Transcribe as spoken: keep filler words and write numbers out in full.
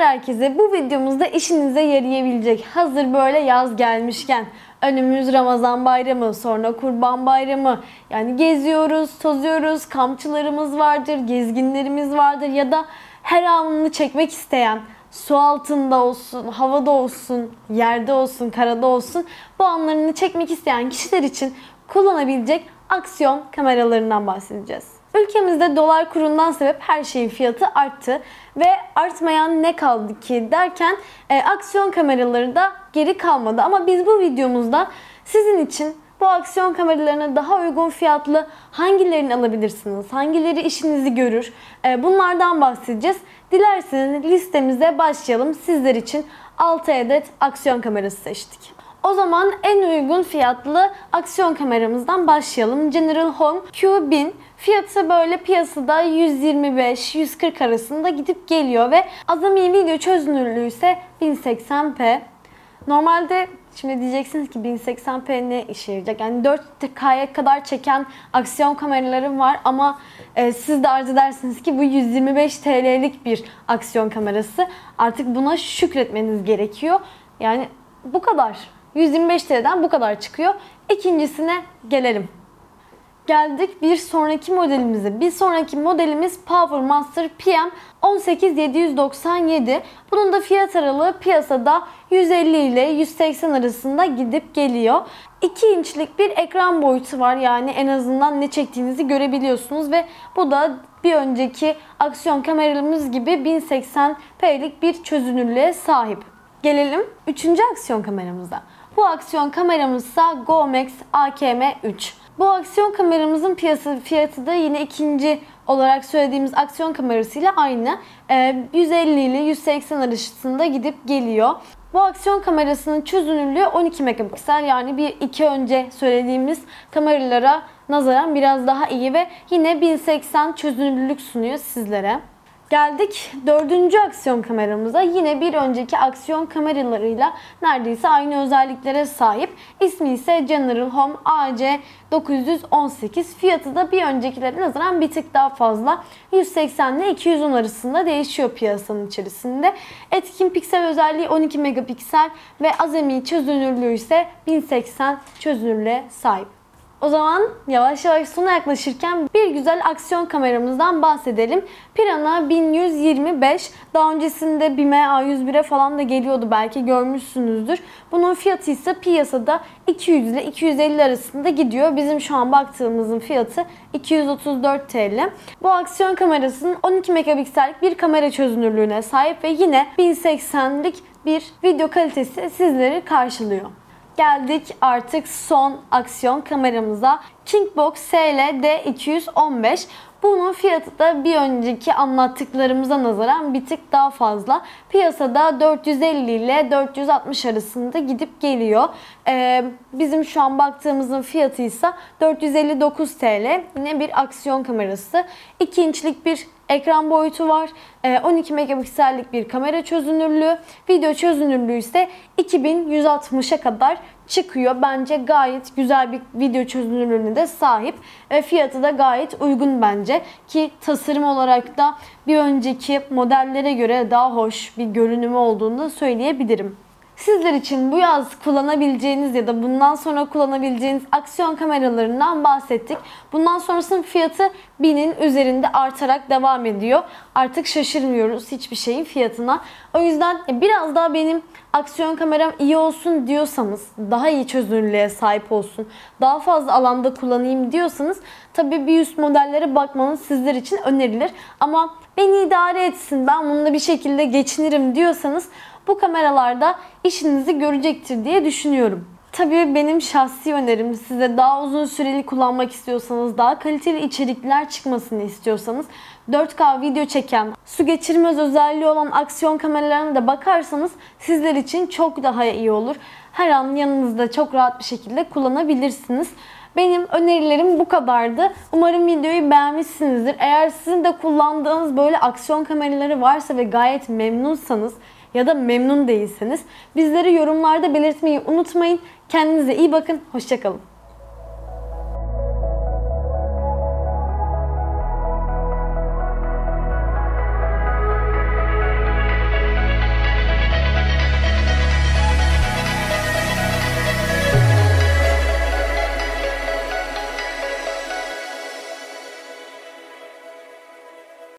Selamlar herkese. Bu videomuzda işinize yarayabilecek, hazır böyle yaz gelmişken, önümüz Ramazan bayramı, sonra Kurban bayramı. Yani geziyoruz, tozuyoruz, kampçılarımız vardır, gezginlerimiz vardır ya da her anını çekmek isteyen, su altında olsun, havada olsun, yerde olsun, karada olsun, bu anlarını çekmek isteyen kişiler için kullanabilecek aksiyon kameralarından bahsedeceğiz. Ülkemizde dolar kurundan sebep her şeyin fiyatı arttı ve artmayan ne kaldı ki derken e, aksiyon kameraları da geri kalmadı. Ama biz bu videomuzda sizin için bu aksiyon kameralarına daha uygun fiyatlı hangilerini alabilirsiniz, hangileri işinizi görür, e, bunlardan bahsedeceğiz. Dilerseniz listemize başlayalım. Sizler için altı adet aksiyon kamerası seçtik. O zaman en uygun fiyatlı aksiyon kameramızdan başlayalım. General Home Q bin. Fiyatı böyle piyasada yüz yirmi beş yüz kırk arasında gidip geliyor ve azami video çözünürlüğü ise bin seksen p. Normalde şimdi diyeceksiniz ki bin seksen p ne işe yarayacak? Yani dört K'ya kadar çeken aksiyon kameralarım var ama e, siz de arz edersiniz ki bu yüz yirmi beş TL'lik bir aksiyon kamerası. Artık buna şükretmeniz gerekiyor. Yani bu kadar. yüz yirmi beş TL'den bu kadar çıkıyor. İkincisine gelelim. Geldik bir sonraki modelimize. Bir sonraki modelimiz PowerMaster P M on sekiz yedi yüz doksan yedi. Bunun da fiyat aralığı piyasada yüz elli ile yüz seksen arasında gidip geliyor. iki inçlik bir ekran boyutu var. Yani en azından ne çektiğinizi görebiliyorsunuz ve bu da bir önceki aksiyon kameralarımız gibi bin seksen p'lik bir çözünürlüğe sahip. Gelelim üçüncü aksiyon kameramıza. Bu aksiyon kameramız ise Gomax A K M üç. Bu aksiyon kameramızın piyasa fiyatı da yine ikinci olarak söylediğimiz aksiyon kamerasıyla aynı. yüz elli ile yüz seksen arasında gidip geliyor. Bu aksiyon kamerasının çözünürlüğü on iki megapiksel, yani bir iki önce söylediğimiz kameralara nazaran biraz daha iyi ve yine bin seksen çözünürlülük sunuyor sizlere. Geldik dördüncü aksiyon kameramıza. Yine bir önceki aksiyon kameralarıyla neredeyse aynı özelliklere sahip. İsmi ise General Home A C dokuz yüz on sekiz. Fiyatı da bir öncekilere nazaran bir tık daha fazla. yüz seksen ile iki yüz on arasında değişiyor piyasanın içerisinde. Etkin piksel özelliği on iki megapiksel ve azami çözünürlüğü ise bin seksen çözünürlüğe sahip. O zaman yavaş yavaş sona yaklaşırken bir güzel aksiyon kameramızdan bahsedelim. Piranha bin yüz yirmi beş. Daha öncesinde BİM'e A yüz bire falan da geliyordu, belki görmüşsünüzdür. Bunun fiyatı ise piyasada iki yüz ile iki yüz elli arasında gidiyor. Bizim şu an baktığımızın fiyatı iki yüz otuz dört TL. Bu aksiyon kamerasının on iki megapiksellik bir kamera çözünürlüğüne sahip ve yine bin seksenlik bir video kalitesi sizleri karşılıyor. Geldik artık son aksiyon kameramıza. Kingbox S L D iki yüz on beş. Bunun fiyatı da bir önceki anlattıklarımıza nazaran bir tık daha fazla. Piyasada dört yüz elli ile dört yüz altmış arasında gidip geliyor. Ee, bizim şu an baktığımızın fiyatı ise dört yüz elli dokuz TL. Yine bir aksiyon kamerası. iki inçlik bir ekran boyutu var. on iki megapiksellik bir kamera çözünürlüğü. Video çözünürlüğü ise iki bin yüz altmışa kadar çıkıyor. Bence gayet güzel bir video çözünürlüğüne de sahip. Ve fiyatı da gayet uygun bence. Ki tasarım olarak da bir önceki modellere göre daha hoş bir görünümü olduğunu da söyleyebilirim. Sizler için bu yaz kullanabileceğiniz ya da bundan sonra kullanabileceğiniz aksiyon kameralarından bahsettik. Bundan sonrasının fiyatı binin üzerinde artarak devam ediyor. Artık şaşırmıyoruz hiçbir şeyin fiyatına. O yüzden biraz daha benim aksiyon kameram iyi olsun diyorsanız, daha iyi çözünürlüğe sahip olsun, daha fazla alanda kullanayım diyorsanız tabii bir üst modellere bakmanız sizler için önerilir. Ama beni idare etsin, ben bununla bir şekilde geçinirim diyorsanız bu kameralarda işinizi görecektir diye düşünüyorum. Tabii benim şahsi önerim, size daha uzun süreli kullanmak istiyorsanız, daha kaliteli içerikler çıkmasını istiyorsanız, dört K video çeken, su geçirmez özelliği olan aksiyon kameralarına da bakarsanız sizler için çok daha iyi olur. Her an yanınızda çok rahat bir şekilde kullanabilirsiniz. Benim önerilerim bu kadardı. Umarım videoyu beğenmişsinizdir. Eğer sizin de kullandığınız böyle aksiyon kameraları varsa ve gayet memnunsanız ya da memnun değilseniz bizleri yorumlarda belirtmeyi unutmayın. Kendinize iyi bakın. Hoşça kalın.